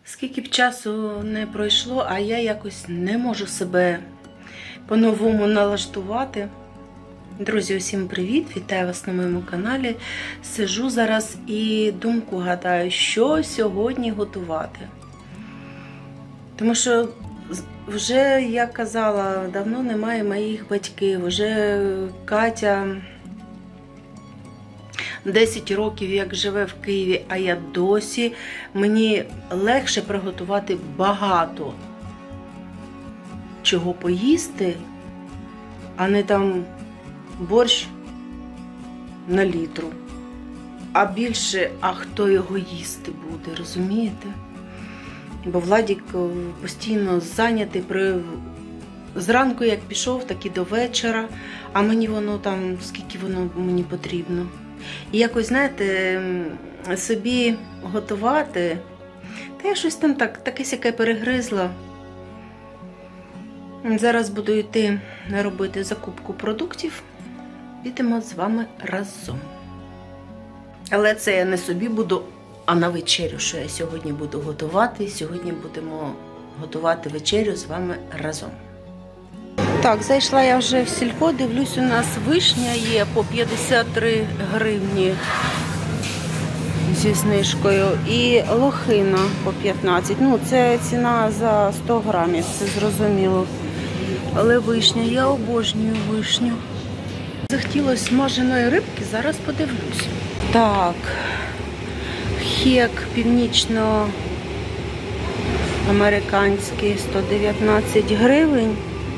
Скільки б часу не пройшло, а я якось не можу себе по-новому налаштувати. Друзі, усім привіт! Вітаю вас на моєму каналі. Сижу зараз і думку гадаю, що сьогодні готувати. Тому що вже, як казала, давно немає моїх батьків. Вже Катя 10 років як живе в Києві, а я досі. Мені легше приготувати багато чого поїсти, а не там борщ на літру. А більше, а хто його їсти буде, розумієте? Бо Владик постійно зайнятий, зранку як пішов, так і до вечора, а мені воно там, скільки воно мені потрібно. І якось, знаєте, собі готувати, та я щось там таке-сяке перегризла. Зараз буду йти робити закупку продуктів, підемо з вами разом. Але це я не собі буду, а на вечерю, що я сьогодні буду готувати. Сьогодні будемо готувати вечерю з вами разом. Так, зайшла я вже в сільпо, дивлюсь, у нас вишня є по 53 гривні зі знижкою і лохина по 15. Ну, це ціна за 100 грамів, це зрозуміло. Але вишня, я обожнюю вишню. Захотілося смаженої рибки, зараз подивлюсь. Так, хек північно-американський 119 гривень.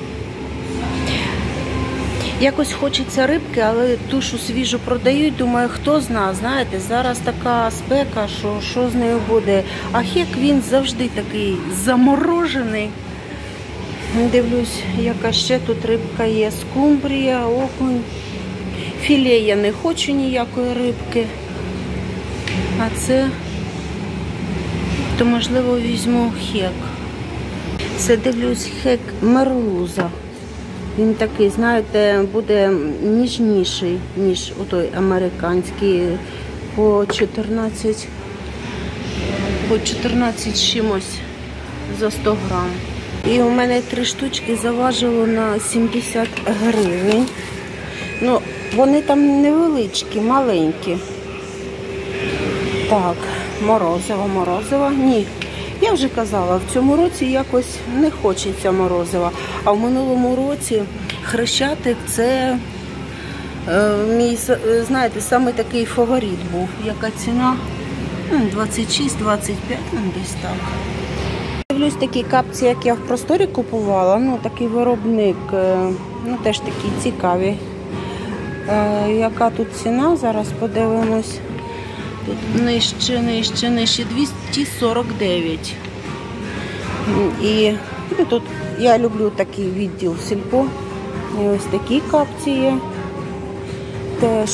Якось хочеться рибки, але тушу свіжу продають. Думаю, хто знає, знаєте, зараз така спека, що з нею буде. А хек, він завжди такий заморожений. Дивлюсь, яка ще тут рибка є. Скумбрія, окунь. Філе я не хочу ніякої рибки. А це, то можливо візьму хек. Це, дивлюсь, хек мерлуза. Він такий, знаєте, буде ніжніший, ніж отой американський, по 14 чимось за 100 грам. І у мене 3 штучки заважило на 70 гривень. Ну, вони там невеличкі, маленькі. Так, морозиво. Ні. Я вже казала, в цьому році якось не хочеться морозива. А в минулому році Хрещатик – це мій, знаєте, саме такий фаворит був. Яка ціна? 26-25, десь так. Дивлюсь такі капці, як я в Просторі купувала. Ну, такий виробник, ну, теж такі цікаві. Яка тут ціна? Зараз подивимось. Тут нижче, 249. І ну, тут я люблю такий відділ сільпо. І ось такі капці є. Теж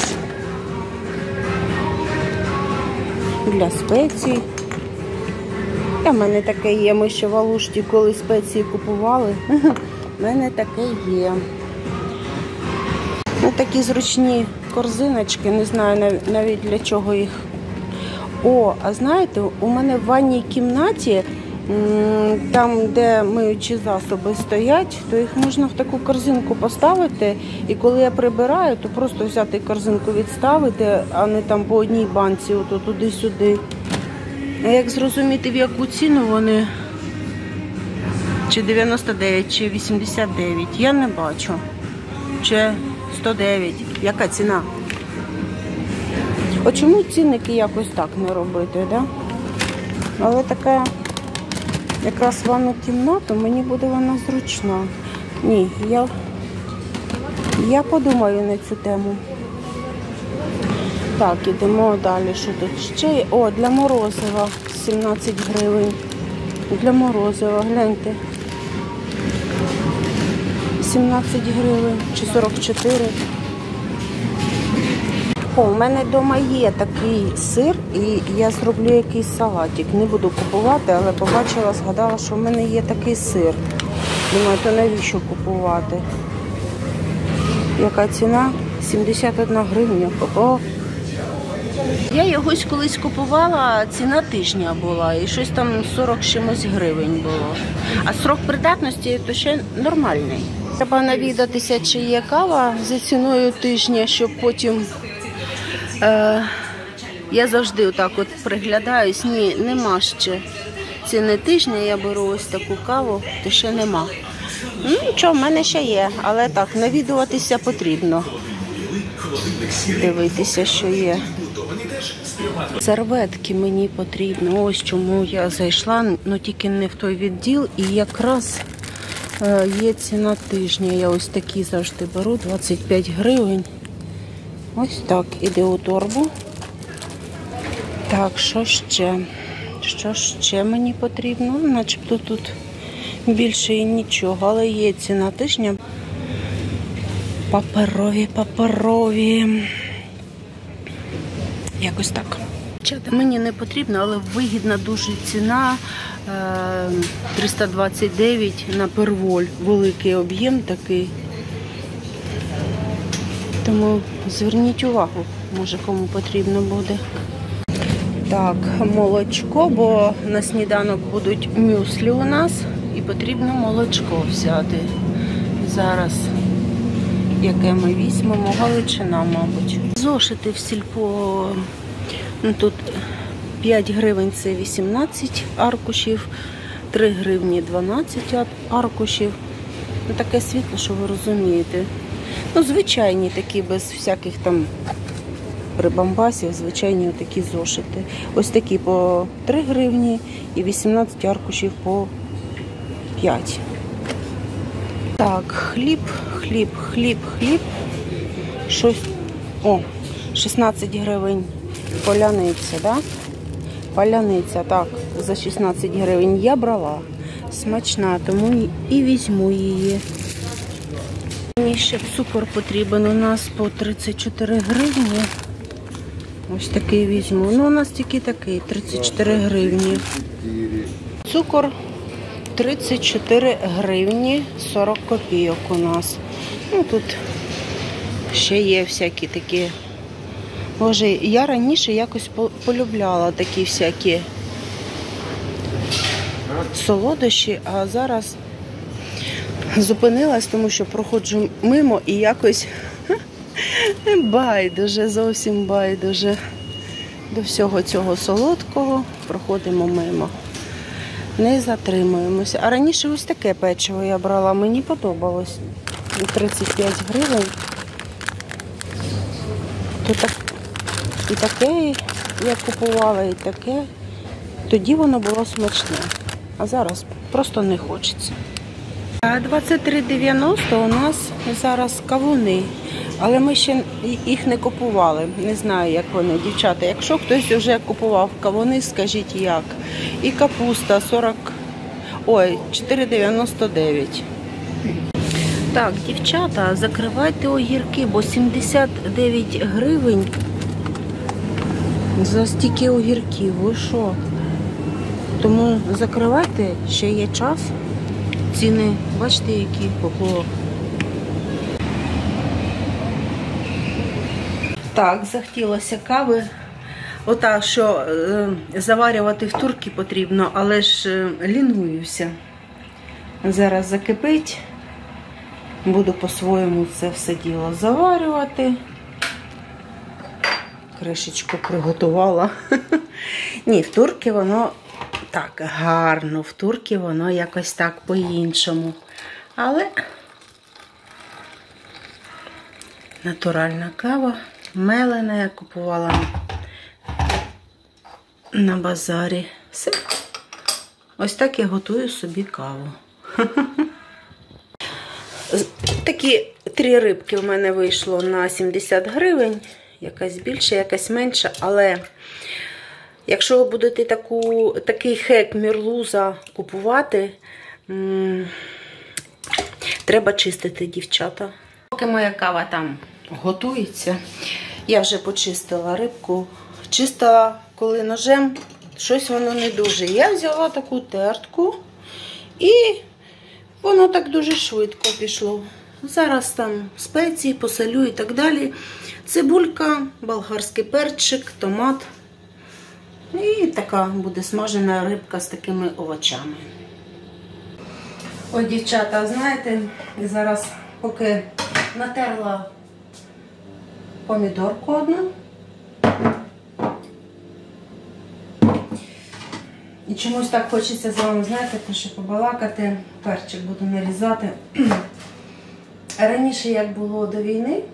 для спецій. У мене таке є. Ми ще в Алушті, коли спеції купували. У мене таке є. Ось такі зручні корзиночки. Не знаю навіть для чого їх. О, а знаєте, у мене в ванній кімнаті, там, де миючі засоби стоять, то їх можна в таку корзинку поставити. І коли я прибираю, то просто взяти корзинку, відставити, а не там по одній банці, ото туди-сюди. А як зрозуміти, в яку ціну вони? Чи 99, чи 89? Я не бачу. Чи 109? Яка ціна? От чому цінники якось так не робити, да? Але така якраз ванну кімнату, мені буде вона зручна. Ні, я подумаю на цю тему. Так, ідемо далі. Що тут ще є? О, для морозива 17 гривень. Для морозива, гляньте. 17 гривень чи 44. О, у мене вдома є такий сир, і я зроблю якийсь салатик. Не буду купувати, але побачила, згадала, що в мене є такий сир. Думаю, то навіщо купувати? Яка ціна? 71 гривня. О, Я йогось колись купувала, ціна тижня була, і щось там 40 чимось гривень було. А срок придатності то ще нормальний. Треба навідатися, чи є кава за ціною тижня, щоб потім... Я завжди отак от приглядаюсь. Ні, нема ще ціни тижня, я беру ось таку каву, то ще нема. Ну, нічого, в мене ще є, але так, навідуватися потрібно. Дивитися, що є. Серветки мені потрібно. Ось чому я зайшла, але тільки не в той відділ. І якраз є ціна тижня. Я ось такі завжди беру, 25 гривень. Ось так, іде у торбу. Так, що ще? Що ще мені потрібно? Начебто тут більше і нічого, але є ціна тижня. Паперові. Якось так. Мені не потрібно, але вигідна дуже ціна. 329 на перволь. Великий об'єм такий. Тому зверніть увагу, може кому потрібно буде. Так, молочко, бо на сніданок будуть мюслі у нас. І потрібно молочко взяти. Зараз, яке ми візьмемо, Галичина, мабуть. Зошити в сільпо, ну, тут 5 гривень це 18 аркушів, 3 гривні 12 аркушів. Ну, таке світло, що ви розумієте. Ну, звичайні такі, без всяких там прибамбасів, звичайні такі зошити. Ось такі по 3 гривні і 18 аркушів по 5. Так, хліб. Щось, 16 гривень поляниця, да? Поляниця, так, за 16 гривень я брала. Смачна, тому і візьму її. Мені ще цукор потрібен у нас по 34 гривні. Ось такий візьму. Ну, у нас тільки такий, 34 гривні. Цукор 34 гривні 40 копійок у нас. Ну, тут ще є всякі такі. Боже, я раніше якось полюбляла такі всякі солодощі, а зараз зупинилась, тому що проходжу мимо і якось байдуже, зовсім байдуже до всього цього солодкого. Проходимо мимо. Не затримуємося. А раніше ось таке печиво я брала, мені подобалось. 35 гривень. То так, і таке я купувала, і таке. Тоді воно було смачне. А зараз просто не хочеться. 23,90 у нас зараз кавуни. Але ми ще їх не купували. Не знаю, як вони, дівчата. Якщо хтось вже купував кавуни, скажіть як. І капуста 4,99. Так, дівчата, закривайте огірки, бо 79 гривень за стільки огірків. Ви що? Тому закривайте, ще є час. Ціни, бачите, які попло. Так, захотілося кави. Ота, що заварювати в турці потрібно, але ж лінуюся. Зараз закипить. Буду по-своєму це все діло заварювати. Кришечку приготувала. Ні, в турці воно так гарно. В турці воно якось так по-іншому. Але натуральна кава. Мелена я купувала на базарі. Все. Ось так я готую собі каву. Такі 3 рибки в мене вийшло на 70 гривень. Якась більша, якась менша. Але якщо ви будете такий хек мерлуза купувати, треба чистити, дівчата. Поки моя кава там готується, я вже почистила рибку. Чистила, коли ножем, щось воно не дуже. Я взяла таку тертку і воно так дуже швидко пішло. Зараз там спеції, посолю і так далі. Цибулька, болгарський перчик, томат. І така буде смажена рибка з такими овочами. Ой, дівчата, знаєте, зараз поки натерла помідорку одну. І чомусь так хочеться з вами, знаєте, ще побалакати. Перчик буду нарізати. Раніше, як було до війни,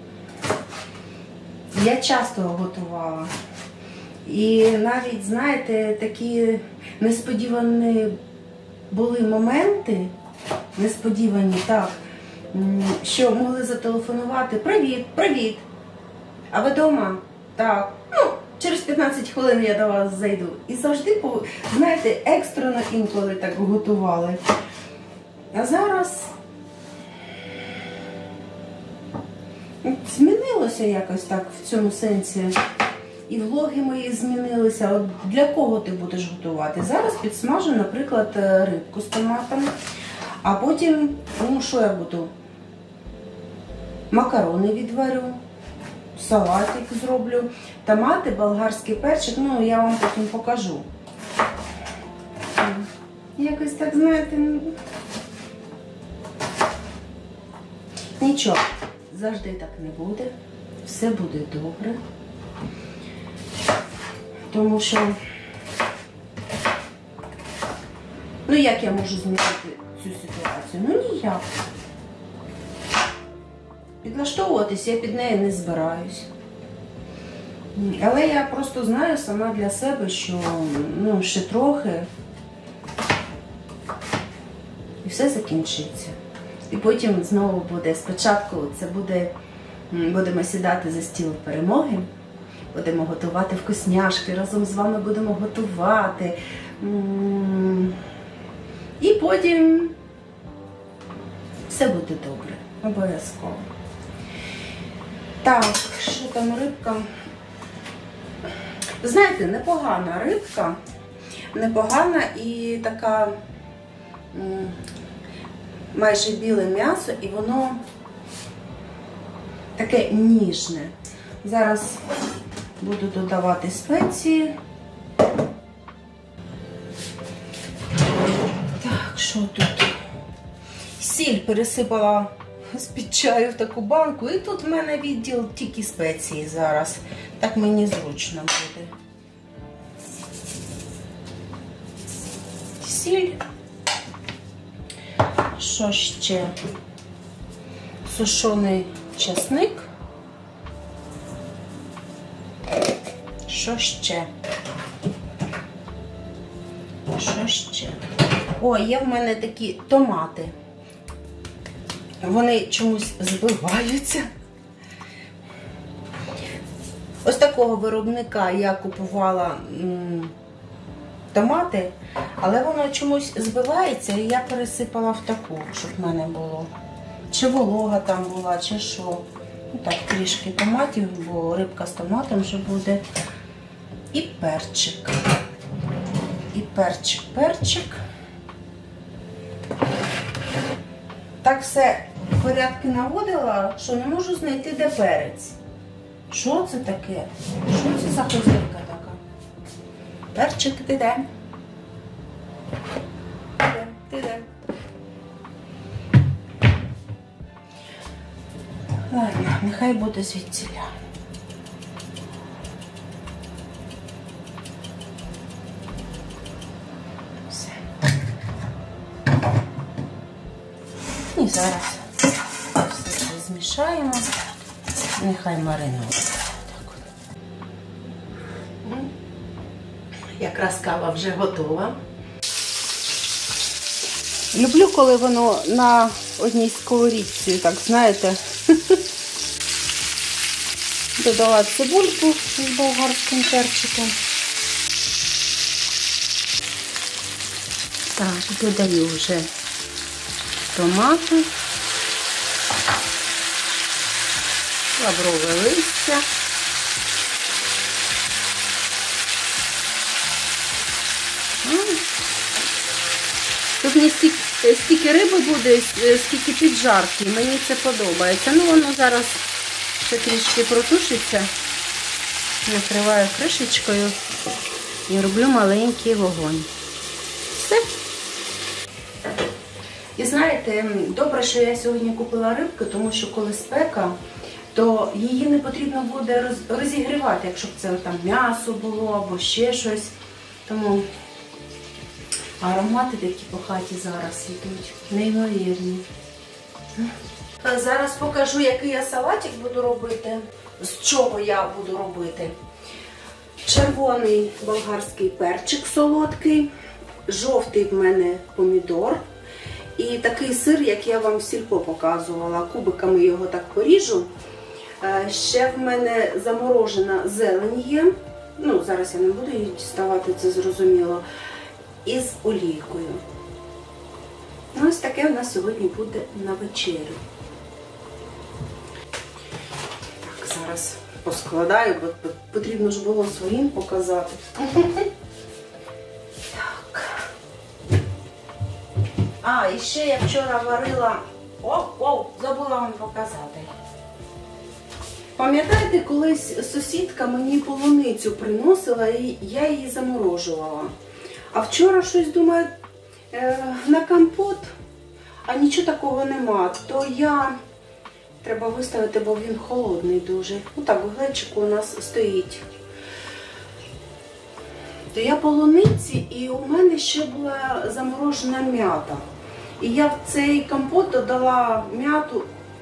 я часто готувала. І навіть, знаєте, такі несподівані були моменти, несподівані, так, що могли зателефонувати: «Привіт, привіт, а ви вдома?» «Так». «Ну, через 15 хвилин я до вас зайду». І завжди, знаєте, екстрено інколи так готували. А зараз змінилося якось так в цьому сенсі. І влоги мої змінилися. От для кого ти будеш готувати? Зараз підсмажу, наприклад, рибку з томатом. А потім, ну що я буду? Макарони відварю, салатик зроблю, томати, болгарський перчик, ну я вам потім покажу. Якось так, знаєте, нічого, завжди так не буде, все буде добре. Тому що, ну як я можу змінити цю ситуацію? Ну ніяк. Підлаштовуватись я під неї не збираюсь. Але я просто знаю сама для себе, що ну, ще трохи і все закінчиться. І потім знову буде, спочатку це буде, будемо сідати за стіл перемоги, будемо готувати вкусняшки, разом з вами будемо готувати. І потім все буде добре, обов'язково. Так, що там рибка? Знаєте, непогана рибка, непогана і така майже біле м'ясо, і воно таке ніжне. Зараз буду додавати спеції. Так, що тут? Сіль пересипала з-під чаю в таку банку. І тут в мене відділ тільки спеції зараз. Так мені зручно буде. Сіль. Що ще? Сушений часник. Що ще? Що ще? О, є в мене такі томати. Вони чомусь збиваються. Ось такого виробника я купувала томати, але воно чомусь збивається, і я пересипала в таку, щоб в мене було. Чи волога там була, чи що. Ну, так, трішки томатів, бо рибка з томатом вже буде. І перчик. І перчик. Так все в порядки наводила, що не можу знайти, де перець. Що це таке? Що це за хозяйка така? Перчик, ти де? Ти де? Ладно, нехай буде звідсіля. Все. І зараз все змішаємо. Нехай маринує. Якраз кава вже готова. Люблю, коли воно на одній сковорідці, так, знаєте. Додала цибульку з болгарським перчиком. Так, додаю вже томати, лаврове листя. Тут не стільки риби буде, скільки піджарки. Мені це подобається. Ну, воно зараз ще трішки протушиться. Накриваю кришечкою і роблю маленький вогонь. Все. І знаєте, добре, що я сьогодні купила рибку, тому що коли спека, то її не потрібно буде розігрівати, якщо б це там м'ясо було або ще щось. Тому аромати такі по хаті зараз йдуть, неймовірні. Зараз покажу, який я салатик буду робити, з чого я буду робити. Червоний болгарський перчик солодкий, жовтий в мене помідор і такий сир, як я вам в сільпо показувала, кубиками його так поріжу. Ще в мене заморожена зелень є, ну зараз я не буду її діставати, це зрозуміло, із олійкою. Ну, ось таке у нас сьогодні буде на вечерю. Так, зараз поскладаю, бо потрібно ж було своїм показати. Так. А, і ще я вчора варила... Забула вам показати. Пам'ятаєте, колись сусідка мені полуницю приносила і я її заморожувала. А вчора щось, думаю, на компот, а нічого такого нема. То треба виставити, бо він холодний дуже. Отак, у глечику у нас стоїть. То я полуниці, і у мене ще була заморожена м'ята. І я в цей компот додала м'яту.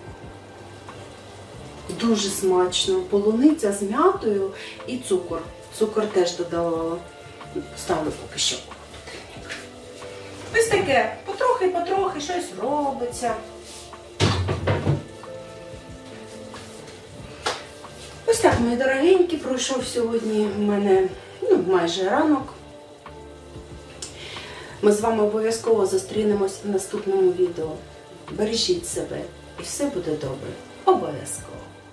Дуже смачно. Полуниця з м'ятою і цукор. Цукор теж додавала. Ставлю поки що. Ось таке. Потрохи щось робиться. Ось так, мої дорогенькі, пройшов сьогодні в мене майже ранок. Ми з вами обов'язково зустрінемось в наступному відео. Бережіть себе і все буде добре. Обов'язково.